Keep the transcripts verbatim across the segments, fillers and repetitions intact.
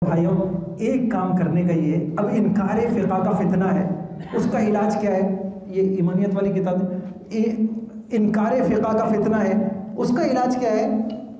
بھائیوں ایک کام کرنے کا یہ ہے، اب انکار فقہ کا فتنہ ہے، اس کا علاج کیا ہے؟ یہ ایمانیت والی کتاب ہے، انکار فقہ کا فتنہ ہے، اس کا علاج کیا ہے؟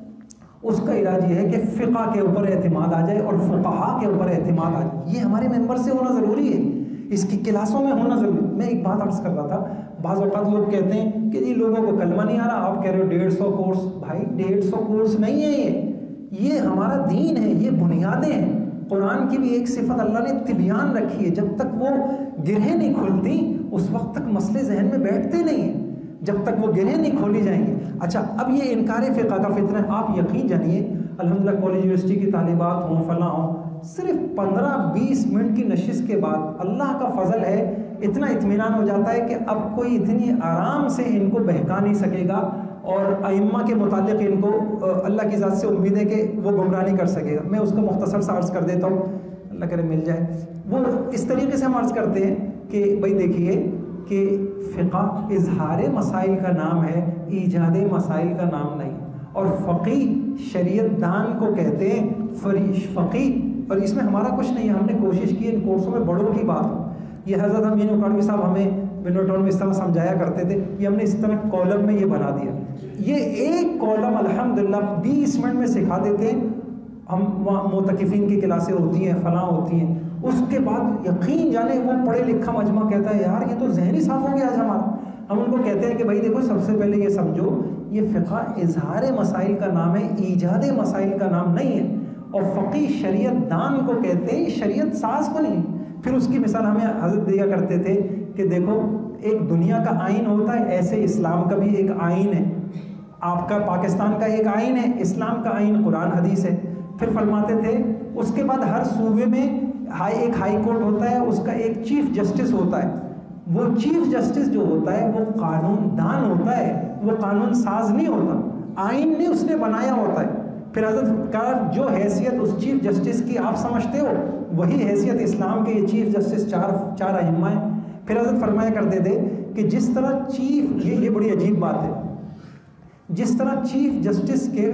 اس کا علاج یہ ہے کہ فقہ کے اوپر اعتماد آ جائے اور فقہا کے اوپر اعتماد آ جائے. یہ ہمارے ممبر سے ہونا ضروری ہے، اس کی کلاسوں میں ہونا ضروری ہے. میں ایک بات عرض کر رہا تھا، بعض اوقات لوگ کہتے ہیں کہ جی لوگوں کو کلمہ نہیں آ رہا، آپ کہہ رہے ہو ڈیڑھ سو کورس. بھائی ڈیڑھ سو کورس نہیں ہے، یہ یہ ہمارا دین ہے، یہ بنیادیں ہیں. قرآن کی بھی ایک صفت اللہ نے طبیان رکھی ہے، جب تک وہ گرہیں نہیں کھلتی اس وقت تک مسئلے ذہن میں بیٹھتے نہیں ہیں، جب تک وہ گرہیں نہیں کھولی جائیں گی. اچھا اب یہ انکار فقہ کا فتنہ ہے. آپ یقین جانیے الحمدللہ کالج یونیورسٹی کی طالبات ہوں فلاں ہوں، صرف پندرہ بیس منٹ کی نشست کے بعد اللہ کا فضل ہے اتنا اطمینان ہو جاتا ہے کہ اب کوئی اتنی آرام سے ان کو بہکا نہیں سکے گا، اور ائمہ کے متعلق ان کو اللہ کی ذات سے امید ہے کہ وہ گمراہ نہیں کر سکے گا. میں اس کو مختصر سا عرض کر دیتا ہوں، اللہ کرے مل جائے. وہ اس طریقے سے ہم عرض کرتے ہیں کہ بھائی دیکھیے کہ فقہ اظہار مسائل کا نام ہے، ایجاد مسائل کا نام نہیں. اور فقیہ شریعت دان کو کہتے ہیں، فقیہ، اور اس میں ہمارا کچھ نہیں ہے. ہم نے کوشش کی ان کورسوں میں بڑوں کی بات ہو. یہ حضرت امین اکاڑوی صاحب ہمیں ونوٹون میں اس طرح سمجھایا کرتے تھے، یہ ہم نے اس طرح کالم میں یہ بنا دیا. یہ ایک کالم الحمدللہ بیس منٹ میں سکھا دیتے ہیں. ہم وہاں معتکفین کی کلاسیں ہوتی ہیں، فلاں ہوتی ہیں، اس کے بعد یقین جانے وہ پڑھے لکھا مجمع کہتا ہے یار یہ تو ذہنی صاف ہو گیا آج ہمارا. ہم ان کو کہتے ہیں کہ بھائی دیکھو سب سے پہلے یہ سمجھو یہ فقہ اظہار مسائل کا نام ہے، ایجاد مسائل کا نام نہیں ہے. اور فقیہ شریعت دان کو کہتے ہیں، شریعت ساز کو نہیں. پھر اس کی مثال ہمیں حضرت دیا کرتے تھے کہ دیکھو ایک دنیا کا آئین ہوتا ہے، ایسے اسلام کا بھی ایک آئین ہے. آپ کا پاکستان کا ایک آئین ہے، اسلام کا آئین قرآن حدیث ہے. پھر فرماتے تھے اس کے بعد ہر صوبے میں ہائی ایک ہائی کورٹ ہوتا ہے، اس کا ایک چیف جسٹس ہوتا ہے. وہ چیف جسٹس جو ہوتا ہے وہ قانون دان ہوتا ہے، وہ قانون ساز نہیں ہوتا، آئین نہیں اس نے بنایا ہوتا ہے. پھر حضرت کا جو حیثیت اس چیف جسٹس کی آپ سمجھتے ہو وہی حیثیت اسلام کے یہ چیف جسٹس چار چار ائمہ ہیں. پھر حضرت فرمایا کرتے تھے کہ جس طرح چیف، یہ یہ بڑی عجیب بات ہے، جس طرح چیف جسٹس کے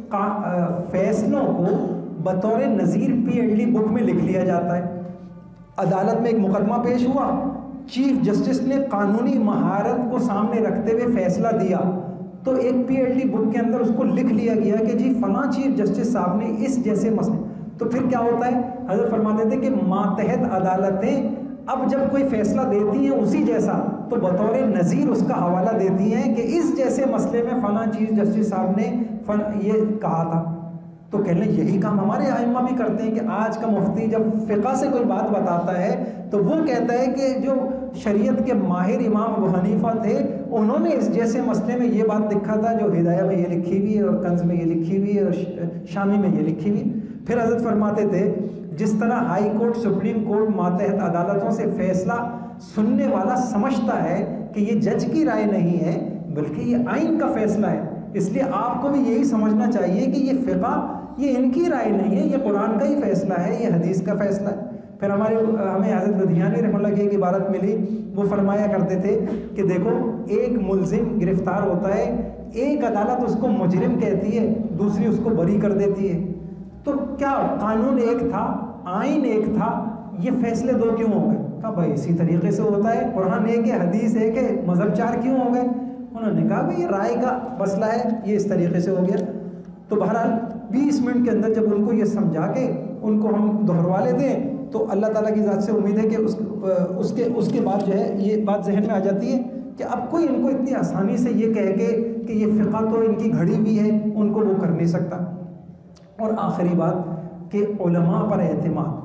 فیصلوں کو بطور نظیر پی ایل ڈی بک میں لکھ لیا جاتا ہے. عدالت میں ایک مقدمہ پیش ہوا، چیف جسٹس نے قانونی مہارت کو سامنے رکھتے ہوئے فیصلہ دیا، تو ایک پی ایل ڈی بک کے اندر اس کو لکھ لیا گیا کہ جی فلاں چیف جسٹس صاحب نے اس جیسے مسئلے. تو پھر کیا ہوتا ہے؟ حضرت فرماتے تھے کہ ماتحت عدالتیں اب جب کوئی فیصلہ دیتی ہیں اسی جیسا تو بطور نظیر اس کا حوالہ دیتی ہیں کہ اس جیسے مسئلے میں فلاں چیف جسٹس صاحب نے یہ کہا تھا. تو کہنے یہی کام ہمارے ائمہ بھی کرتے ہیں کہ آج کا مفتی جب فقہ سے کوئی بات بتاتا ہے تو وہ کہتا ہے کہ جو شریعت کے ماہر امام ابو حنیفہ تھے انہوں نے اس جیسے مسئلے میں یہ بات لکھا تھا، جو ہدایہ میں یہ لکھی ہوئی ہے اور کنز میں یہ لکھی ہوئی ہے اور شامی میں یہ لکھی ہوئی. پھر حضرت فرماتے تھے جس طرح ہائی کورٹ سپریم کورٹ ماتحت عدالتوں سے فیصلہ سننے والا سمجھتا ہے کہ یہ جج کی رائے نہیں ہے بلکہ یہ آئین کا فیصلہ ہے، اس لیے آپ کو بھی یہی سمجھنا چاہیے کہ یہ فقہ یہ ان کی رائے نہیں ہے، یہ قرآن کا ہی فیصلہ ہے، یہ حدیث کا فیصلہ ہے. پھر ہمارے ہمیں حضرت لدھیانی رحمۃ اللہ کی ایک عبارت ملی، وہ فرمایا کرتے تھے کہ دیکھو ایک ملزم گرفتار ہوتا ہے، ایک عدالت اس کو مجرم کہتی ہے، دوسری اس کو بری کر دیتی ہے. تو کیا قانون ایک تھا، آئین ایک تھا، یہ فیصلے دو کیوں ہو گئے؟ کہا بھائی اسی طریقے سے ہوتا ہے، قرآن ایک ہے، حدیث ایک ہے، مذہب چار کیوں ہو گئے؟ انہوں نے کہا بھائی یہ رائے کا مسئلہ ہے، یہ اس طریقے سے ہو گیا. تو بہرحال بیس منٹ کے اندر جب ان کو یہ سمجھا کے ان کو ہم دہروا لیتے ہیں تو اللہ تعالیٰ کی ذات سے امید ہے کہ اس اس کے اس کے بعد جو ہے یہ بات ذہن میں آ جاتی ہے کہ اب کوئی ان کو اتنی آسانی سے یہ کہہ کے کہ یہ فقہ تو ان کی گھڑی بھی ہے ان کو وہ کر نہیں سکتا. اور آخری بات کہ علماء پر اعتماد،